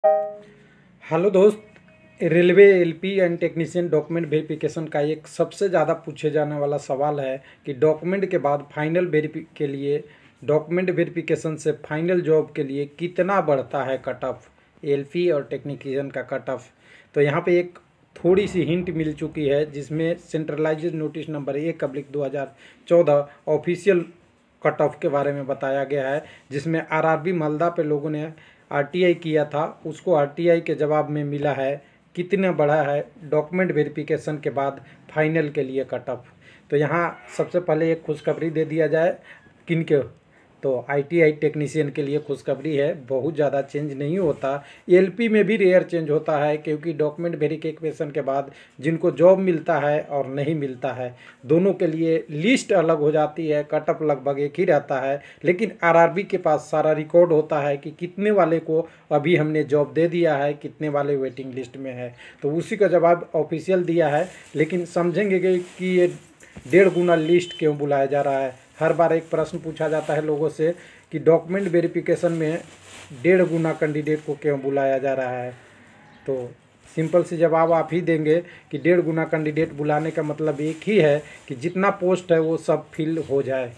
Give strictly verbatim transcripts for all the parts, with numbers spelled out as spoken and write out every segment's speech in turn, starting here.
Hello दोस्त, railway LP and technician document verification का एक सबसे ज़्यादा पूछे जाने वाला सवाल है कि डॉक्यूमेंट के बाद फाइनल वेरिफि के लिए डॉक्यूमेंट वेरिफिकेशन से फाइनल जॉब के लिए कितना बढ़ता है कट ऑफ, एलपी और टेक्नीशियन का कट ऑफ। तो यहाँ पे एक थोड़ी सी हिंट मिल चुकी है जिसमें सेंट्रलाइज्ड नोटिस नंबर एक अब्लिक दो हज़ार चौदह ऑफिशियल कट ऑफ के बारे में बताया गया है, जिसमें आरआरबी मालदा पे लोगों ने आरटीआई किया था। उसको आरटीआई के जवाब में मिला है कितना बढ़ा है डॉक्यूमेंट वेरिफिकेशन के बाद फाइनल के लिए कट ऑफ। तो यहाँ सबसे पहले एक खुशखबरी दे दिया जाए किनके, तो आईटीआई टेक्नीशियन के लिए खुशखबरी है। बहुत ज़्यादा चेंज नहीं होता, एलपी में भी रेयर चेंज होता है क्योंकि डॉक्यूमेंट वेरिफिकेशन के बाद जिनको जॉब मिलता है और नहीं मिलता है दोनों के लिए लिस्ट अलग हो जाती है, कट ऑफ लगभग एक ही रहता है। लेकिन आरआरबी के पास सारा रिकॉर्ड होता है कि कितने वाले को अभी हमने जॉब दे दिया है, कितने वाले वेटिंग लिस्ट में है, तो उसी का जवाब ऑफिशियल दिया है। लेकिन समझेंगे कि ये डेढ़ गुना लिस्ट क्यों बुलाया जा रहा है। हर बार एक प्रश्न पूछा जाता है लोगों से कि डॉक्यूमेंट वेरिफिकेशन में डेढ़ गुना कैंडिडेट को क्यों बुलाया जा रहा है। तो सिंपल सी जवाब आप ही देंगे कि डेढ़ गुना कैंडिडेट बुलाने का मतलब एक ही है कि जितना पोस्ट है वो सब फिल हो जाए।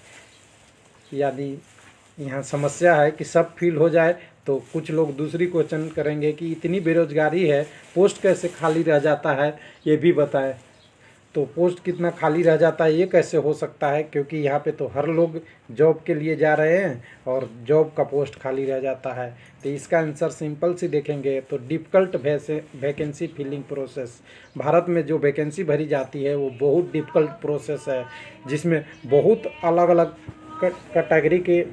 यदि यहाँ समस्या है कि सब फिल हो जाए तो कुछ लोग दूसरी क्वेश्चन करेंगे कि इतनी बेरोजगारी है, पोस्ट कैसे खाली रह जाता है, ये भी बताएं। तो पोस्ट कितना खाली रह जाता है ये कैसे हो सकता है, क्योंकि यहाँ पे तो हर लोग जॉब के लिए जा रहे हैं और जॉब का पोस्ट खाली रह जाता है। तो इसका आंसर सिंपल सी देखेंगे तो difficult vacancy filling process. Bharat में जो वैकेंसी भरी जाती है वो बहुत डिफ़िकल्ट प्रोसेस है, जिसमें बहुत अलग अलग कैटेगरी के,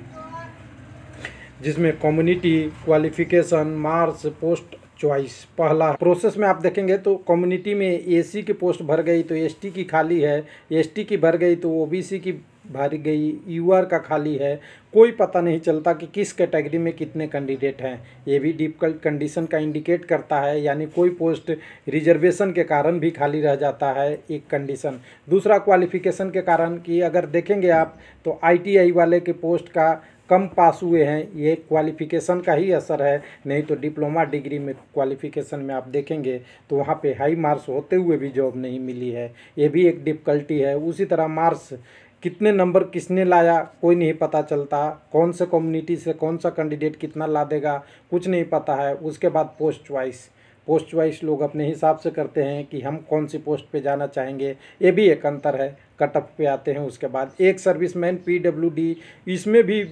जिसमें community, qualification, marks, post choice. पहला प्रोसेस में आप देखेंगे तो कम्युनिटी में एसी की पोस्ट भर गई तो एसटी की खाली है, एसटी की भर गई तो ओबीसी की भर गई, यूआर का खाली है। कोई पता नहीं चलता कि किस कैटेगरी में कितने कैंडिडेट हैं। ये भी डिफिकल्ट कंडीशन का इंडिकेट करता है, यानी कोई पोस्ट रिजर्वेशन के कारण भी खाली रह जाता है, एक कंडीशन। दूसरा क्वालिफिकेशन के कारण, कि अगर देखेंगे आप तो आईटीआई वाले के पोस्ट का कम पास हुए हैं, ये क्वालिफिकेशन का ही असर है। नहीं तो डिप्लोमा डिग्री में क्वालिफिकेशन में आप देखेंगे तो वहाँ पे हाई मार्क्स होते हुए भी जॉब नहीं मिली है, ये भी एक डिफ़िकल्टी है। उसी तरह मार्क्स कितने नंबर किसने लाया कोई नहीं पता चलता, कौन से कम्युनिटी से कौन सा कैंडिडेट कितना ला देगा कुछ नहीं पता है। उसके बाद पोस्ट चॉइस, पोस्ट चॉइस लोग अपने हिसाब से करते हैं कि हम कौन सी पोस्ट पे जाना चाहेंगे, ये भी एक अंतर है। कट ऑफ पे आते हैं उसके बाद एक सर्विसमैन पीडब्ल्यूडी, इसमें भी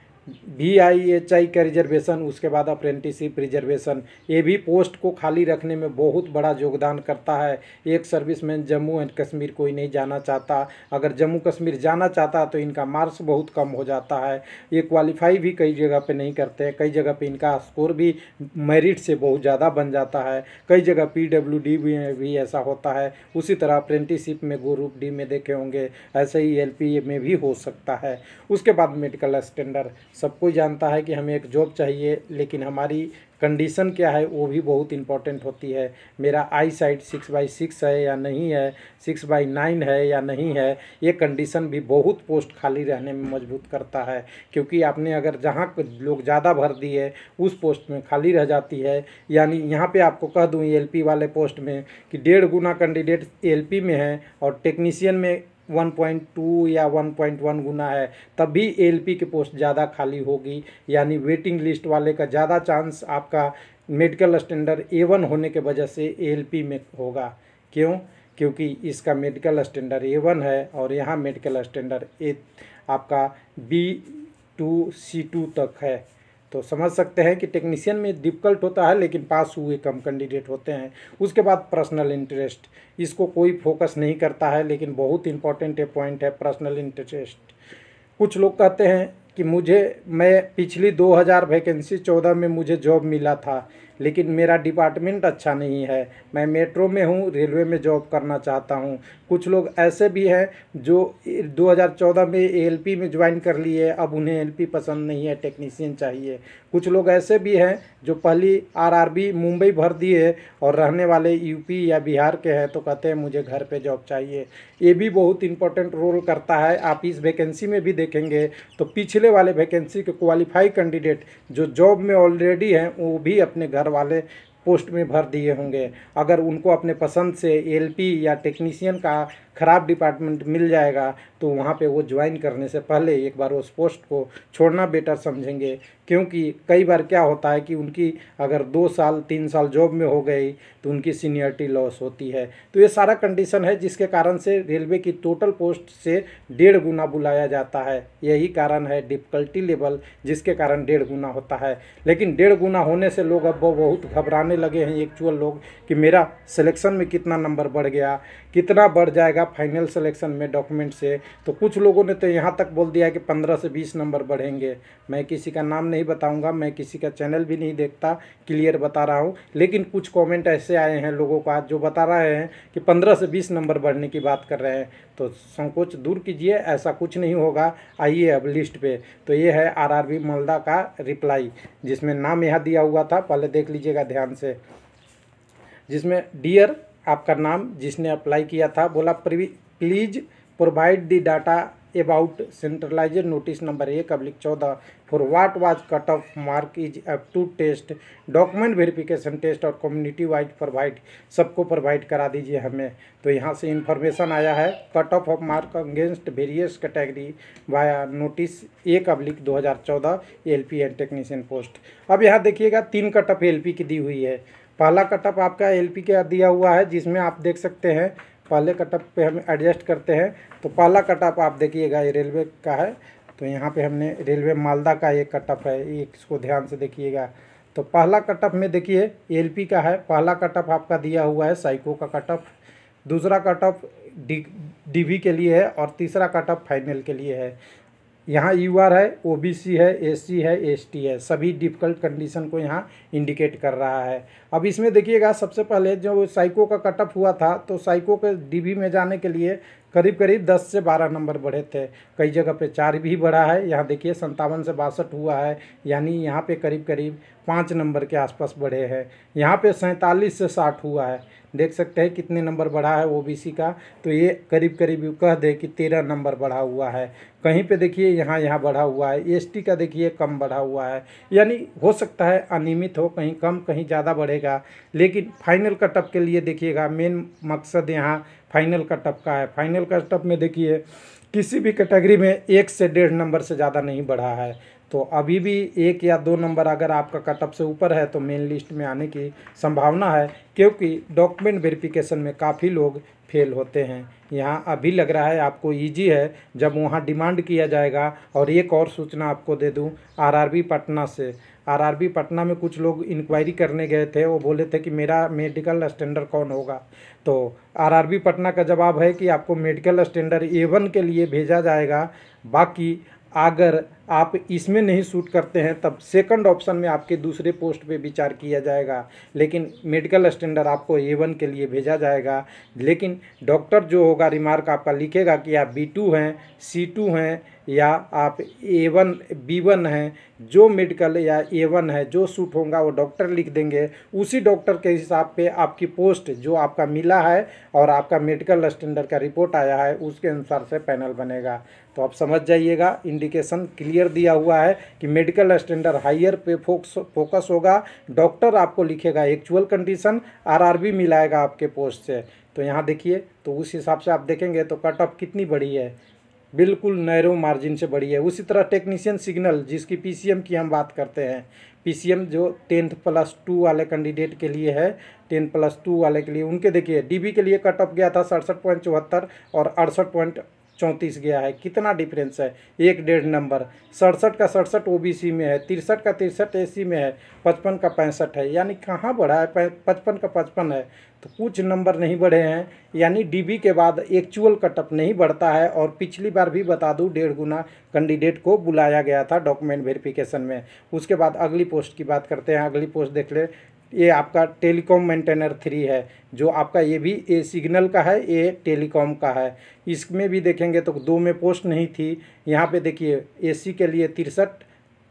वी आई एच आई का रिजर्वेशन, उसके बाद अप्रेंटिसशिप रिजर्वेशन, ये भी पोस्ट को खाली रखने में बहुत बड़ा योगदान करता है। एक सर्विसमैन जम्मू एंड कश्मीर कोई नहीं जाना चाहता, अगर जम्मू कश्मीर जाना चाहता तो इनका मार्क्स बहुत कम हो जाता है। ये क्वालिफाई भी कई जगह पे नहीं करते, कई जगह पे इनका स्कोर भी मेरिट से बहुत ज़्यादा बन जाता है। कई जगह पी डब्ल्यू डी में भी ऐसा होता है। उसी तरह अप्रेंटिसशिप में ग्रुप डी में देखे होंगे, ऐसे ही एल पी में भी हो सकता है। उसके बाद मेडिकल स्टैंडर्ड, सब कोई जानता है कि हमें एक जॉब चाहिए, लेकिन हमारी कंडीशन क्या है वो भी बहुत इंपॉर्टेंट होती है। मेरा eyesight six by six है या नहीं है, सिक्स बाई नाइन है या नहीं है, ये कंडीशन भी बहुत पोस्ट खाली रहने में मजबूत करता है। क्योंकि आपने अगर जहाँ लोग ज़्यादा भर दिए उस पोस्ट में खाली रह जाती है। यानी यहाँ पे आपको कह दूँ एलपी वाले पोस्ट में कि डेढ़ गुना कैंडिडेट एलपी में है और टेक्नीशियन में वन पॉइंट टू या वन पॉइंट वन गुना है, तब भी एलपी की पोस्ट ज़्यादा खाली होगी। यानी वेटिंग लिस्ट वाले का ज़्यादा चांस आपका मेडिकल स्टैंडर्ड ए वन होने के वजह से एलपी में होगा। क्यों? क्योंकि इसका मेडिकल स्टैंडर्ड ए वन है और यहाँ मेडिकल स्टैंडर्ड ए आपका बी टू सी टू तक है। तो समझ सकते हैं कि टेक्नीशियन में डिफ़िकल्ट होता है, लेकिन पास हुए कम कैंडिडेट होते हैं। उसके बाद पर्सनल इंटरेस्ट, इसको कोई फोकस नहीं करता है, लेकिन बहुत इंपॉर्टेंट पॉइंट है पर्सनल इंटरेस्ट। कुछ लोग कहते हैं कि मुझे मैं पिछली दो हज़ार वैकेंसी चौदह में मुझे जॉब मिला था, लेकिन मेरा डिपार्टमेंट अच्छा नहीं है, मैं मेट्रो में हूँ, रेलवे में जॉब करना चाहता हूँ। कुछ लोग ऐसे भी हैं जो दो हज़ार चौदह में एएलपी में ज्वाइन कर लिए, अब उन्हें एलपी पसंद नहीं है, टेक्नीशियन चाहिए। कुछ लोग ऐसे भी हैं जो पहली आरआरबी मुंबई भर दिए और रहने वाले यूपी या बिहार के हैं तो कहते हैं मुझे घर पे जॉब चाहिए। ये भी बहुत इंपॉर्टेंट रोल करता है। आप इस वैकेंसी में भी देखेंगे तो पिछले वाले वैकेंसी के क्वालिफाई कैंडिडेट जो जॉब में ऑलरेडी हैं वो भी अपने घर वाले पोस्ट में भर दिए होंगे। अगर उनको अपने पसंद से एएलपी या टेक्नीशियन का ख़राब डिपार्टमेंट मिल जाएगा तो वहाँ पे वो ज्वाइन करने से पहले एक बार उस पोस्ट को छोड़ना बेटर समझेंगे, क्योंकि कई बार क्या होता है कि उनकी अगर दो साल तीन साल जॉब में हो गई तो उनकी सीनियरिटी लॉस होती है। तो ये सारा कंडीशन है जिसके कारण से रेलवे की टोटल पोस्ट से डेढ़ गुना बुलाया जाता है। यही कारण है डिफ़िकल्टी लेवल जिसके कारण डेढ़ गुना होता है। लेकिन डेढ़ गुना होने से लोग अब बहुत घबराने लगे हैं एक्चुअल लोग कि मेरा सिलेक्शन में कितना नंबर बढ़ गया, कितना बढ़ जाएगा फाइनल सिलेक्शन में डॉक्यूमेंट से। तो कुछ लोगों ने तो यहाँ तक बोल दिया कि पंद्रह से बीस नंबर बढ़ेंगे। मैं किसी का नाम नहीं बताऊंगा, मैं किसी का चैनल भी नहीं देखता, क्लियर बता रहा हूँ। लेकिन कुछ कमेंट ऐसे आए हैं लोगों का जो बता रहे हैं कि पंद्रह से बीस नंबर बढ़ने की बात कर रहे हैं। तो संकोच दूर कीजिए, ऐसा कुछ नहीं होगा। आइए अब लिस्ट पे। तो ये है आरआरबी मालदा का रिप्लाई जिसमें नाम यहाँ दिया हुआ था, पहले देख लीजिएगा ध्यान से, जिसमें डियर आपका नाम जिसने अप्लाई किया था, बोला please provide the data about centralised notice number एक अब्लिक चौदह for what was cut off mark is up to test document verification test और कम्युनिटी वाइज प्रोवाइड, सबको प्रोवाइड करा दीजिए हमें। तो यहाँ से इन्फॉर्मेशन आया है cut off off mark against various category via notice एक अब्लिक दो हज़ार चौदह एएलपी एंड टेक्नीशियन पोस्ट। अब यहाँ देखिएगा तीन कट ऑफ एएलपी की दी हुई है। पहला कटअप आपका एलपी का दिया हुआ है जिसमें आप देख सकते हैं, पहले कटअप पे हम एडजस्ट करते हैं। तो पहला कटअप आप देखिएगा ये रेलवे का है। तो यहाँ पे हमने रेलवे मालदा का एक कटअप है, एक इसको ध्यान से देखिएगा। तो पहला कटअप में देखिए एलपी का है। पहला कटअप आपका दिया हुआ है साइको का कटअप, दूसरा कटअप डी डीवी के लिए है और तीसरा कटअप फाइनल के लिए है। यहाँ यूआर है, ओबीसी है, एससी है, एसटी है, सभी डिफ़िकल्ट कंडीशन को यहाँ इंडिकेट कर रहा है। अब इसमें देखिएगा सबसे पहले जो साइको का कटअप हुआ था तो साइको के डीबी में जाने के लिए करीब करीब दस से बारह नंबर बढ़े थे, कई जगह पे चार भी बढ़ा है। यहाँ देखिए संतावन से बासठ हुआ है, यानी यहाँ पे करीब करीब पाँच नंबर के आसपास बढ़े हैं। यहाँ पे सैंतालीस से साठ हुआ है, देख सकते हैं कितने नंबर बढ़ा है ओबीसी का। तो ये करीब करीब कह दे कि तेरह नंबर बढ़ा हुआ है। कहीं पे देखिए यहाँ यहाँ बढ़ा हुआ है। एसटी का देखिए कम बढ़ा हुआ है, यानी हो सकता है अनियमित हो, कहीं कम कहीं ज़्यादा बढ़ेगा। लेकिन फाइनल कटअप के लिए देखिएगा मेन मकसद यहाँ फाइनल कटअप का है। फाइनल कटअप में देखिए किसी भी कैटेगरी में एक से डेढ़ नंबर से ज़्यादा नहीं बढ़ा है। तो अभी भी एक या दो नंबर अगर आपका कटअप से ऊपर है तो मेन लिस्ट में आने की संभावना है, क्योंकि डॉक्यूमेंट वेरिफिकेशन में काफ़ी लोग फेल होते हैं। यहाँ अभी लग रहा है आपको इजी है, जब वहाँ डिमांड किया जाएगा। और एक और सूचना आपको दे दूँ आरआरबी पटना से, आरआरबी पटना में कुछ लोग इंक्वायरी करने गए थे, वो बोले थे कि मेरा मेडिकल स्टैंडर्ड कौन होगा। तो आरआरबी पटना का जवाब है कि आपको मेडिकल स्टैंडर्ड ए वन के लिए भेजा जाएगा। बाकी अगर आप इसमें नहीं सूट करते हैं तब सेकंड ऑप्शन में आपके दूसरे पोस्ट पे विचार किया जाएगा, लेकिन मेडिकल स्टैंडर्ड आपको ए वन के लिए भेजा जाएगा। लेकिन डॉक्टर जो होगा रिमार्क आपका लिखेगा कि आप बी टू हैं, सी टू हैं या आप ए वन बी वन हैं, जो मेडिकल या ए वन है जो सूट होगा वो डॉक्टर लिख देंगे। उसी डॉक्टर के हिसाब पे आपकी पोस्ट जो आपका मिला है और आपका मेडिकल स्टैंडर्ड का रिपोर्ट आया है उसके अनुसार से पैनल बनेगा। तो आप समझ जाइएगा, इंडिकेशन क्लियर दिया हुआ है कि मेडिकल स्टैंडर्ड हायर पे फोकस फोकस होगा। डॉक्टर आपको लिखेगा एक्चुअल कंडीशन, आरआरबी मिलाएगा आपके पोस्ट से। तो यहाँ देखिए, तो उस हिसाब से आप देखेंगे तो कट ऑफ कितनी बड़ी है, बिल्कुल नैरो मार्जिन से बड़ी है। उसी तरह टेक्नीशियन सिग्नल जिसकी पीसीएम की हम बात करते हैं, पीसीएम जो टेंथ प्लस टू वाले कैंडिडेट के लिए है, टेन प्लस टू वाले के लिए, उनके देखिए डीबी के लिए कट ऑफ गया था सड़सठ पॉइंट चौहत्तर और अड़सठ पॉइंट चौंतीस गया है। कितना डिफरेंस है, एक डेढ़ नंबर। सड़सठ का सड़सठ ओबीसी में है, तिरसठ का तिरसठ एसी में है, पचपन का पैंसठ है, यानी कहाँ बढ़ा है, पचपन का पचपन है। तो कुछ नंबर नहीं बढ़े हैं, यानी डीबी के बाद एक्चुअल कटअप नहीं बढ़ता है। और पिछली बार भी बता दूं डेढ़ गुना कैंडिडेट को बुलाया गया था डॉक्यूमेंट वेरिफिकेशन में। उसके बाद अगली पोस्ट की बात करते हैं। अगली पोस्ट देख ले, ये आपका टेलीकॉम मेंटेनर थ्री है, जो आपका ये भी ए सिग्नल का है, ये टेलीकॉम का है। इसमें भी देखेंगे तो दो में पोस्ट नहीं थी। यहाँ पे देखिए एसी के लिए तिरसठ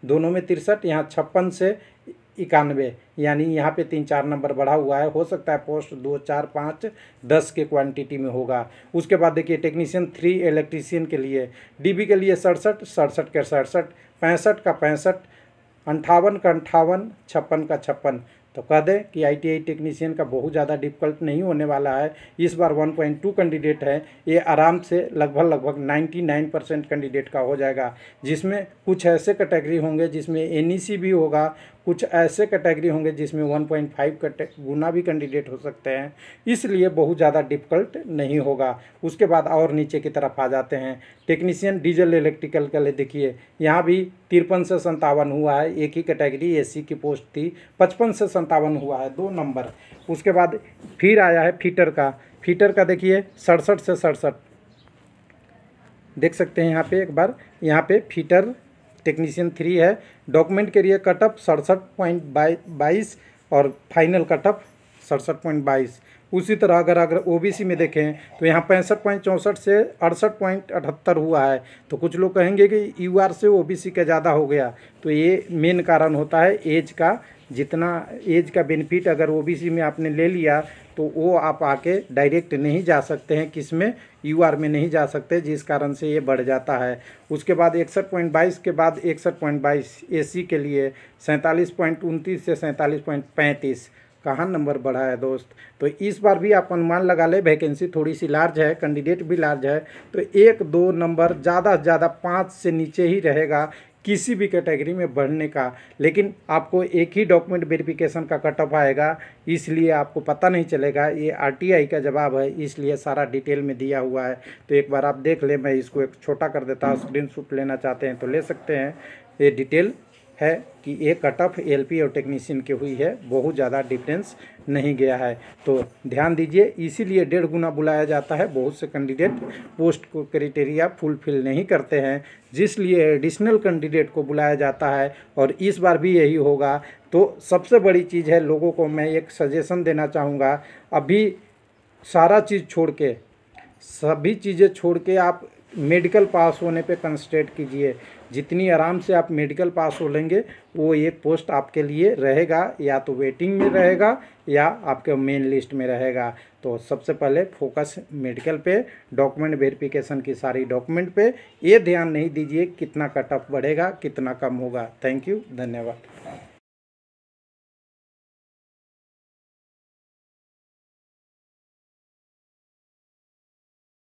दोनों में तिरसठ, यहाँ छप्पन से इक्यानवे, यानी यहाँ पे तीन चार नंबर बढ़ा हुआ है। हो सकता है पोस्ट दो चार पाँच दस के क्वांटिटी में होगा। उसके बाद देखिए टेक्नीशियन थ्री इलेक्ट्रीशियन के लिए, डीबी के लिए सड़सठ, सड़सठ का सड़सठ, पैंसठ का पैंसठ, अंठावन का अंठावन, छप्पन का छप्पन। तो कह दें कि आईटीआई टेक्नीशियन का बहुत ज़्यादा डिफिकल्ट नहीं होने वाला है। इस बार वन पॉइंट टू कैंडिडेट है, ये आराम से लगभग लगभग निन्यानवे परसेंट कैंडिडेट का हो जाएगा, जिसमें कुछ ऐसे कैटेगरी होंगे जिसमें एनईसी भी होगा, कुछ ऐसे कैटेगरी होंगे जिसमें वन पॉइंट फाइव गुना भी कैंडिडेट हो सकते हैं, इसलिए बहुत ज़्यादा डिफिकल्ट नहीं होगा। उसके बाद और नीचे की तरफ आ जाते हैं, टेक्नीशियन डीजल इलेक्ट्रिकल के लिए देखिए यहाँ भी तिरपन से संतावन हुआ है, एक ही कैटेगरी एसी की पोस्ट थी, पचपन से संतावन हुआ है, दो नंबर। उसके बाद फिर आया है फीटर का, फीटर का देखिए सड़सठ से सड़सठ, देख सकते हैं यहाँ पे एक बार, यहाँ पे फीटर टेक्नीशियन थ्री है। डॉक्यूमेंट के लिए कटअप सड़सठ पॉइंट बाईस और फाइनल कटअप सड़सठ पॉइंट बाईस। उसी तरह अगर अगर ओबीसी में देखें तो यहाँ पैंसठ पॉइंट चौंसठ से अड़सठ पॉइंट अठहत्तर हुआ है। तो कुछ लोग कहेंगे कि यूआर से ओबीसी का ज़्यादा हो गया, तो ये मेन कारण होता है एज का। जितना एज का बेनिफिट अगर ओबीसी में आपने ले लिया तो वो आप आके डायरेक्ट नहीं जा सकते हैं, किस में, यूआर में नहीं जा सकते, जिस कारण से ये बढ़ जाता है। उसके बाद इकसठ पॉइंट बाईस के बाद इकसठ पॉइंट बाईस एसी के लिए सैंतालीस पॉइंट उनतीस से सैंतालीस पॉइंट पैंतीस, कहाँ नंबर बढ़ा है दोस्त। तो इस बार भी आप अनुमान लगा ले, वैकेंसी थोड़ी सी लार्ज है, कैंडिडेट भी लार्ज है, तो एक दो नंबर ज़्यादा से ज़्यादा पाँच से नीचे ही रहेगा किसी भी कैटेगरी में बढ़ने का। लेकिन आपको एक ही डॉक्यूमेंट वेरिफिकेशन का कट ऑफ आएगा, इसलिए आपको पता नहीं चलेगा। ये आरटीआई का जवाब है, इसलिए सारा डिटेल में दिया हुआ है। तो एक बार आप देख लें, मैं इसको एक छोटा कर देता हूँ, स्क्रीनशॉट लेना चाहते हैं तो ले सकते हैं। ये डिटेल है कि ये कट ऑफ एएलपी और टेक्नीशियन की हुई है, बहुत ज़्यादा डिफरेंस नहीं गया है। तो ध्यान दीजिए, इसीलिए डेढ़ गुना बुलाया जाता है। बहुत से कैंडिडेट पोस्ट को क्राइटेरिया फुलफिल नहीं करते हैं, जिसलिए एडिशनल कैंडिडेट को बुलाया जाता है, और इस बार भी यही होगा। तो सबसे बड़ी चीज़ है, लोगों को मैं एक सजेशन देना चाहूँगा, अभी सारा चीज़ छोड़ के, सभी चीज़ें छोड़ के आप मेडिकल पास होने पे कंसंट्रेट कीजिए। जितनी आराम से आप मेडिकल पास हो लेंगे, वो एक पोस्ट आपके लिए रहेगा, या तो वेटिंग में रहेगा या आपके मेन लिस्ट में रहेगा। तो सबसे पहले फोकस मेडिकल पे, डॉक्यूमेंट वेरिफिकेशन की सारी डॉक्यूमेंट पे, ये ध्यान नहीं दीजिए कितना कट ऑफ बढ़ेगा कितना कम होगा। थैंक यू, धन्यवाद।